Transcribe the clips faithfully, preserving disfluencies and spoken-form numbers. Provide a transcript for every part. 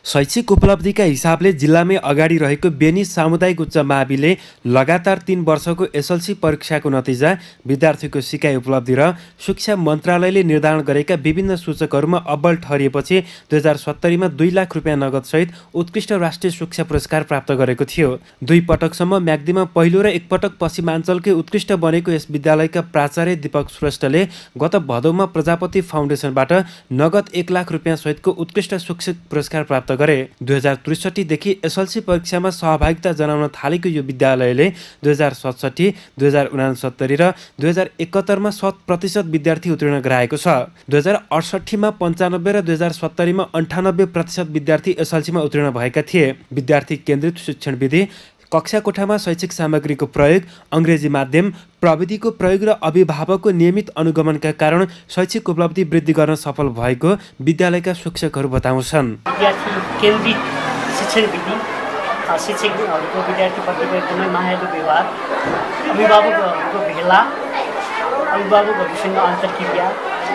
शैक्षिक उपलब्धिका हिसाबले जिल्लामै अगाडि रहेको बेनी सामुदायिक उच्च माविले लगातार तीन वर्षको एसएलसी परीक्षाको नतिजा, विद्यार्थीको सिकाइ उपलब्धि र शिक्षा मन्त्रालयले निर्धारण गरेका विभिन्न सूचकहरूमा अब्बल ठहरिएपछि दुई हजार सत्तरीमा दुई लाख रुपियाँ नगदसहित उत्कृष्ट राष्ट्रिय शिक्षा पुरस्कार प्राप्त गरेको थियो। दुई पटकसम्म म्याग्दीमा पहिलो र एकपटक पश्चिमाञ्चलकै उत्कृष्ट बनेको यस विद्यालयका प्राचार्य दीपक श्रेष्ठले गत भदौमा प्रजापति फाउन्डेसनबाट नगद एक लाख रुपियाँ सहितको उत्कृष्ट शिक्षक पुरस्कार प्राप्त गरे। दुई हजार त्रिसठीदेखि एसएलसी परीक्षामा सहभागिता जनाउन थालेको यो विद्यालयले दुई हजार सतसट्ठी, दुई हजार उनासत्तरी र दुई हजार एकहत्तरमा शत प्रतिशत विद्यार्थी उत्तीर्ण गराएको छ। दुई हजार अडसट्ठीमा पन्चानब्बे र दुई हजार सत्तरीमा अन्ठानब्बे प्रतिशत विद्यार्थी एसएलसीमा उत्तीर्ण भएका थिए। विद्यार्थी केन्द्रित शिक्षण विधि, कक्षा कोठामा शैक्षिक सामग्रीको प्रयोग, अङ्ग्रेजी माध्यम, प्रविधिको प्रयोग र अभिभावकको नियमित अनुगमनका कारण शैक्षिक उपलब्धि वृद्धि गर्न सफल भएको विद्यालयका शिक्षकहरू बताउँछन्। विद्यार्थी केन्द्रित शिक्षण विधि, शिक्षकहरूको विद्यार्थीप्रतिको एकदमै मायालु व्यवहार, अभिभावकहरूको भेला, अभिभावकहरूसँग अन्तर्क्रिया,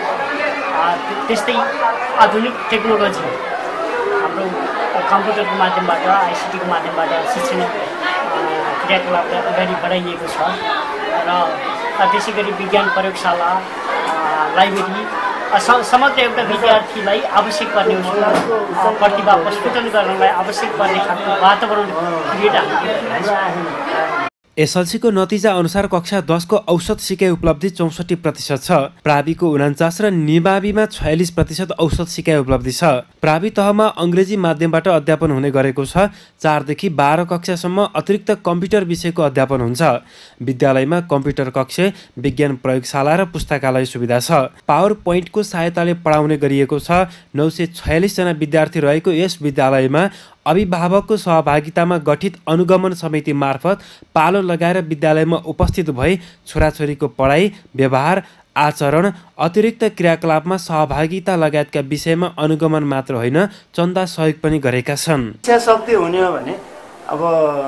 त्यस्तै आधुनिक टेक्नोलोजी, हाम्रो कम्प्युटरको माध्यमबाट, आइसिटीको माध्यमबाट शिक्षण क्रियाकलापलाई अगाडि बढाइएको छ र त्यसै गरी विज्ञान प्रयोगशाला, लाइब्रेरी समग्र एउटा विद्यार्थीलाई आवश्यक पर्ने उसको प्रतिभा प्रस्फुटन गर्नलाई आवश्यक पर्ने खालको वातावरण क्रिएट हामीले। एसएलसीको नतिजा अनुसार कक्षा दसको औसत सिकाइ उपलब्धि चौसठी प्रतिशत छ। प्राविको उनान्चास र निमाविमा छयालिस प्रतिशत औसत सिकाइ उपलब्धि छ। प्रावि तहमा अङ्ग्रेजी माध्यमबाट अध्यापन हुने गरेको छ। चारदेखि बाह्र कक्षासम्म अतिरिक्त कम्प्युटर विषयको अध्यापन हुन्छ। विद्यालयमा कम्प्युटर कक्ष, विज्ञान प्रयोगशाला र पुस्तकालय सुविधा छ। पावर पोइन्टको सहायताले पढाउने गरिएको छ। नौ सय छयालिसजना विद्यार्थी रहेको यस विद्यालयमा अभिभावकको सहभागितामा गठित अनुगमन समिति मार्फत पालो लगाएर विद्यालयमा उपस्थित भई छोराछोरीको पढाइ, व्यवहार, आचरण, अतिरिक्त क्रियाकलापमा सहभागिता लगायतका विषयमा अनुगमन मात्र होइन, चन्दा सहयोग पनि गरेका छन्। शिक्षा शक्ति हुने हो भने अब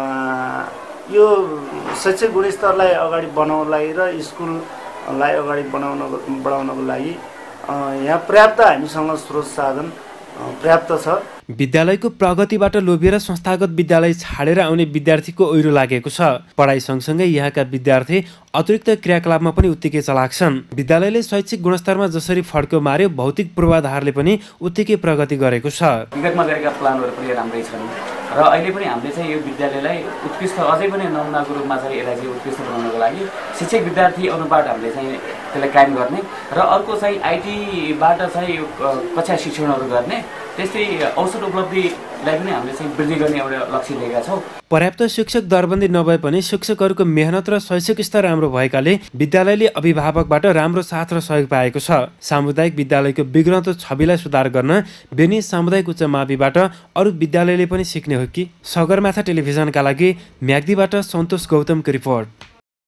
यो शैक्षिक गुणस्तरलाई अगाडि बढाउनलाई र स्कुललाई अगाडि बनाउन बढाउनको लागि यहाँ पर्याप्त हामीसँग स्रोत साधन पर्याप्त छ। विद्यालयको प्रगतिबाट लोभिएर संस्थागत विद्यालय छाडेर आउने विद्यार्थीको ओइरो लागेको छ। पढाइ सँगसँगै यहाँका विद्यार्थी अतिरिक्त क्रियाकलापमा पनि उत्तिकै चलाक छन्। विद्यालयले शैक्षिक गुणस्तरमा जसरी फड्को मार्यो, भौतिक पूर्वाधारले पनि उत्तिकै प्रगति गरेको छ। विगतमा गरेका प्लानहरू पनि राम्रै छन् र अहिले पनि हामीले चाहिँ यो विद्यालयलाई उत्कृष्ट, अझै पनि नमुनाको रूपमा चाहिँ यसलाई चाहिँ उत्कृष्ट बनाउनको लागि शिक्षक विद्यार्थी अनुपात हामीले चाहिँ त्यसलाई कायम गर्ने र अर्को चाहिँ आइटीबाट चाहिँ यो कक्षा शिक्षणहरू गर्ने, त्यस्तै औसत उपलब्धिलाई पनि हामीले चाहिँ वृद्धि गर्ने एउटा लक्ष्य लिएका छौँ। पर्याप्त शिक्षक दरबन्दी नभए पनि शिक्षकहरूको मेहनत र शैक्षिक स्तर राम्रो भएकाले विद्यालयले अभिभावकबाट राम्रो साथ र सहयोग पाएको छ। सामुदायिक विद्यालयको बिग्रँदो छविलाई सुधार गर्न बेनी सामुदायिक उच्च माविबाट अरू विद्यालयले पनि सिक्ने हो कि? सगरमाथा टेलिभिजनका लागि म्याग्दीबाट सन्तोष गौतमको रिपोर्ट।